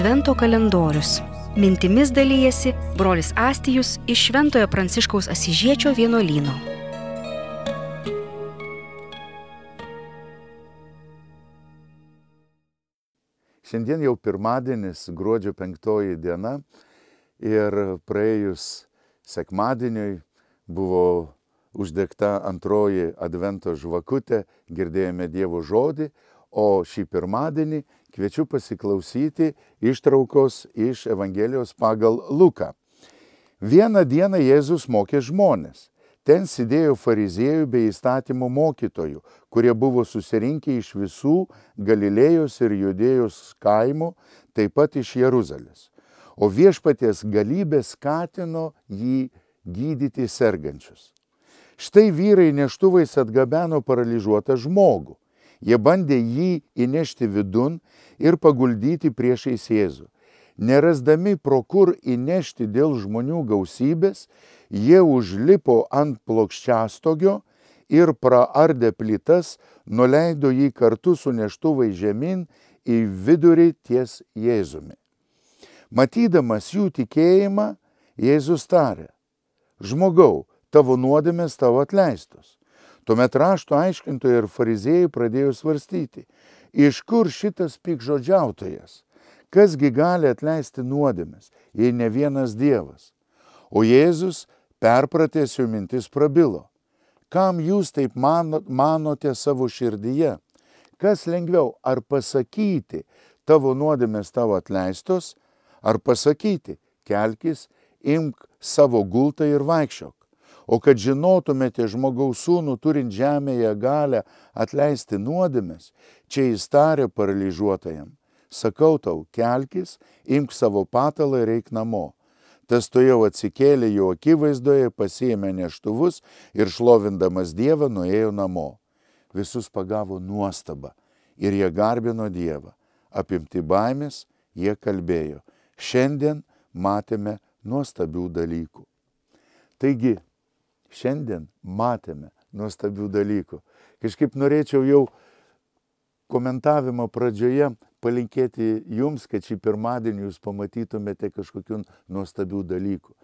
Advento kalendorius. Mintimis dalyjasi brolis Astijus iš Šventojo Pranciškaus Asyžiečio vienuolyno. Šiandien jau pirmadienis, gruodžio 5 diena ir praėjus sekmadieniui buvo uždegta antroji Advento žvakutė, girdėjome Dievo žodį, o šį pirmadienį kviečiu pasiklausyti ištraukos iš Evangelijos pagal Luką. Vieną dieną Jėzus mokė žmones. Ten sėdėjo fariziejų bei įstatymų mokytojų, kurie buvo susirinkę iš visų Galilėjos ir Judėjos kaimų, taip pat iš Jeruzalės. O viešpaties galybė skatino jį gydyti sergančius. Štai vyrai neštuvais atgabeno paralyžiuotą žmogų. Jie bandė jį įnešti vidun ir paguldyti priešais Jėzų. Nerasdami pro kur įnešti dėl žmonių gausybės, jie užlipo ant plokščiastogio ir praardę plytas, nuleido jį kartu su neštuvai žemyn į vidurį ties Jėzumi. Matydamas jų tikėjimą, Jėzus tarė: žmogau, tavo nuodėmės tavo atleistos. Tuomet rašto aiškintojai ir fariziejai pradėjo svarstyti, iš kur šitas piktžodžiautojas, kasgi gali atleisti nuodėmes, jei ne vienas Dievas. O Jėzus, perpratęs jų mintis, prabilo: kam jūs taip manote savo širdyje? Kas lengviau, ar pasakyti, tavo nuodėmės tavo atleistos, ar pasakyti, kelkis, imk savo gultą ir vaikščiok. O kad žinotumėte žmogaus sūnų turint žemėje galę atleisti nuodėmes, čia jis tarė paralyžiuotajam: sakau tau, kelkis, imk savo patalą ir eik namo. Tas tuojau atsikėlė jo akivaizdoje, pasiėmė neštuvus ir šlovindamas Dievą nuėjo namo. Visus pagavo nuostaba ir jie garbino Dievą. Apimti baimės, jie kalbėjo: šiandien matėme nuostabių dalykų. Taigi, šiandien matėme nuostabių dalykų. Kažkaip norėčiau jau komentavimo pradžioje palinkėti jums, kad šį pirmadienį jūs pamatytumėte kažkokių nuostabių dalykų.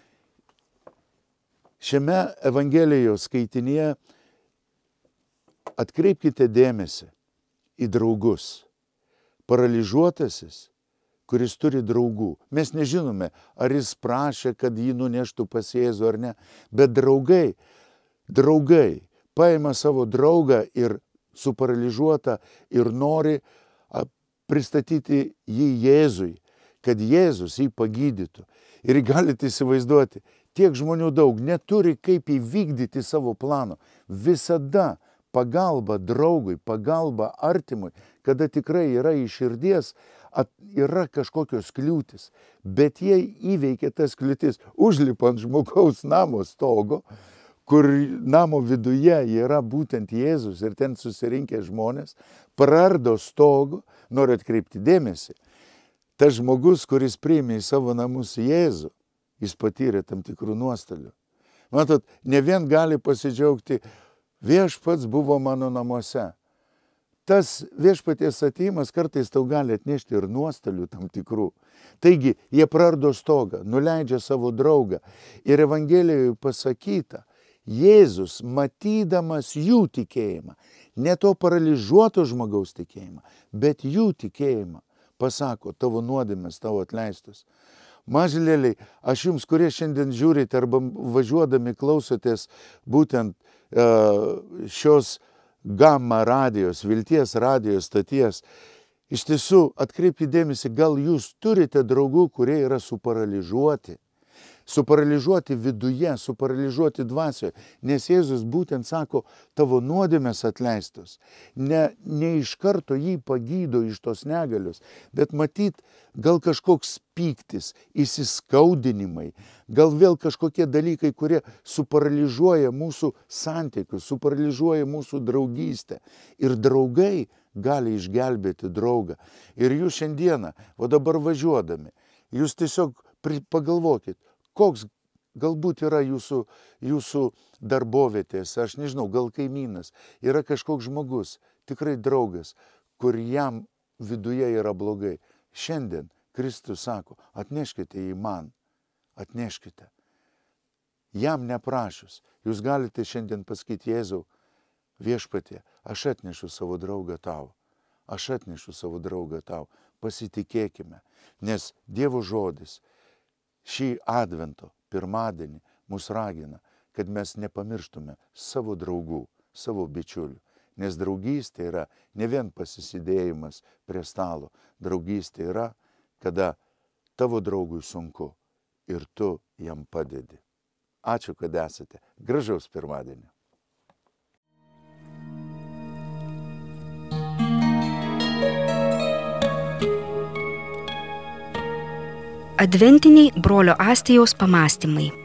Šiame Evangelijos skaitinyje atkreipkite dėmesį į draugus. Paralyžiuotasis, kuris turi draugų. Mes nežinome, ar jis prašė, kad jį nuneštų pas Jėzų ar ne, bet draugai paima savo draugą ir suparalyžiuotą ir nori pristatyti jį Jėzui, kad Jėzus jį pagydytų. Ir galite įsivaizduoti, tiek žmonių daug neturi kaip įvykdyti savo plano. Visada pagalba draugui, pagalba artimui, kada tikrai yra iš širdies, yra kažkokios kliūtis, bet jie įveikia tas kliūtis, užlipa ant žmogaus namo stogo, kur namo viduje yra būtent Jėzus ir ten susirinkę žmonės, praardo stogų. Noriu atkreipti dėmesį, tas žmogus, kuris priėmė į savo namus Jėzų, jis patyrė tam tikrų nuostolių. Matot, ne vien gali pasidžiaugti, viešpats buvo mano namuose. Tas viešpaties atėjimas kartais tau gali atnešti ir nuostolių tam tikrų. Taigi, jie praardo stogą, nuleidžia savo draugą. Ir Evangelijoje pasakyta, Jėzus, matydamas jų tikėjimą, ne to paralyžiuoto žmogaus tikėjimą, bet jų tikėjimą, pasako: tavo nuodėmės tavo atleistos. Mažylėliai, aš jums, kurie šiandien žiūrite arba važiuodami klausotės būtent šios Gamma radijos, Vilties radijos stoties, iš tiesų atkreipkite dėmesį, gal jūs turite draugų, kurie yra suparalyžiuoti viduje, suparalyžiuoti dvasioje, nes Jėzus būtent sako: tavo nuodėmės atleistos. Ne iš karto jį pagydo iš tos negalios, bet matyt, gal kažkoks pyktis, įsiskaudinimai, gal vėl kažkokie dalykai, kurie suparalyžiuoja mūsų santykius, suparalyžiuoja mūsų draugystę. Ir draugai gali išgelbėti draugą. Ir jūs šiandieną, o dabar važiuodami, jūs tiesiog pagalvokit, koks galbūt yra jūsų darbovietės, aš nežinau, gal kaimynas, yra kažkoks žmogus, tikrai draugas, kur jam viduje yra blogai. Šiandien Kristus sako, atneškite jį man, atneškite. Jam neprašius, jūs galite šiandien pasakyti, Jėzau, viešpatie, aš atnešu savo draugą tau, pasitikėkime, nes Dievo žodis šį advento pirmadienį mus ragina, kad mes nepamirštume savo draugų, savo bičiulių, nes draugystė yra ne vien pasisidėjimas prie stalo, draugystė yra, kada tavo draugui sunku ir tu jam padedi. Ačiū, kad esate. Gražaus pirmadienio. Adventiniai brolio Astijaus pamąstymai.